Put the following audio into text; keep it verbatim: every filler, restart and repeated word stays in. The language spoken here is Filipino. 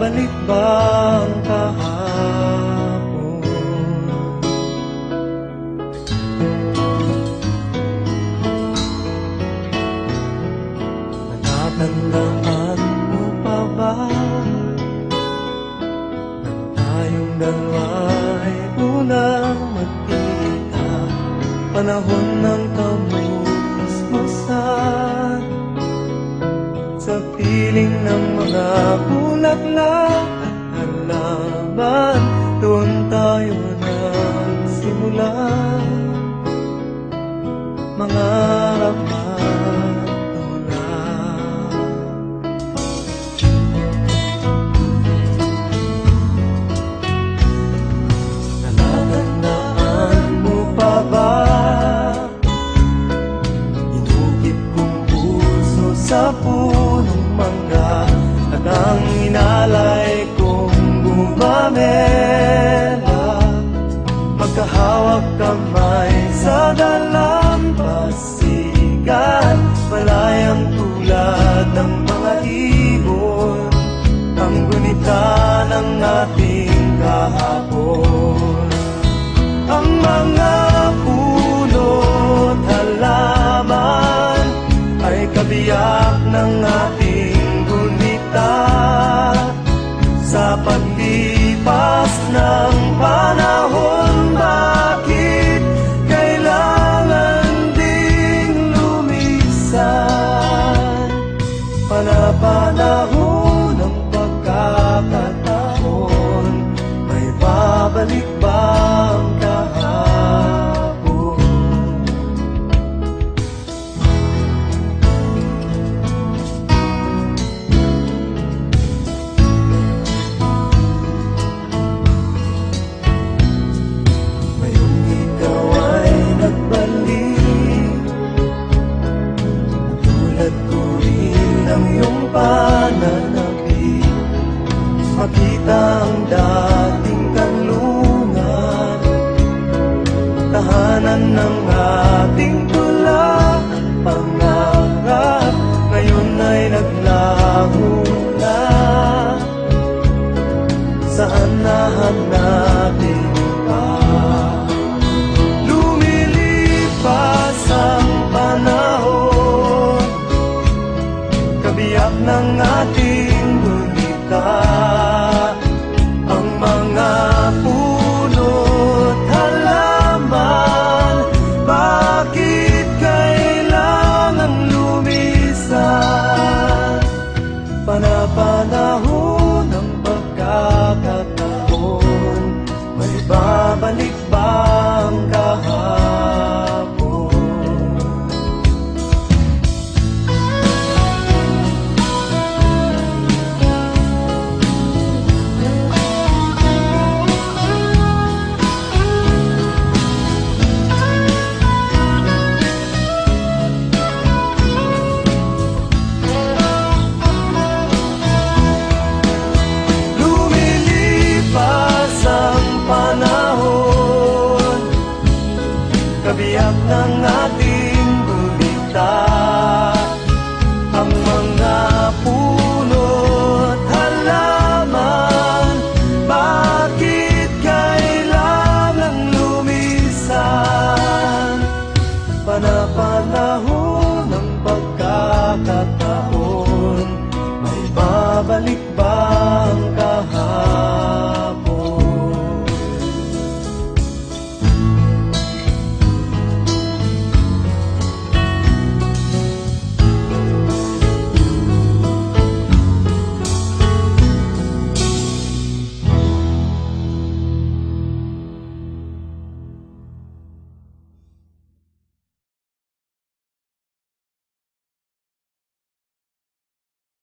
babalik ba ang kahapon? Natatandaan mo pa ba nang tayong dalawa ay unang magkita? Panahon ng kamusmusan sa piling ng mga bulaklak at halaman, doon tayo nagsimula mangarap at tulad. Natatandaan mo pa ba inukit kong puso sa punong mangga at ang inalay kong gumamela, magkahawak kamay sa dalampasigan, malayang tulad ng mga ibon, ang gunita ng ating kahapon. Ang mga puno't halaman ay kabiyak ng ating gunita sa paglipas ng panahon. Bakit kailangan ding lumisan? Panapanahon ng pagkakataon, may babalik ba ang kahapon? Ngayong ikaw ay nagbalik, tulad ko rin ang iyong pananabik, makita ang dating kanlungan, tahanan ng ating tula at pangarap, ngayon ay naglaho na. Saan nahanapin pa? Lumilipas ang panahon, kabiyak ng ating gunita, ang mga puno't halaman. Bakit kailangan lumisan? Panapanahon ng pagkakataon, may babalik ba ang kahapon? Lumilipas ang panahon, kabiyak ng ating gunita, ang mga puno't halaman. Bakit kailangan lumisan? Panapanahon ng pagkakataon,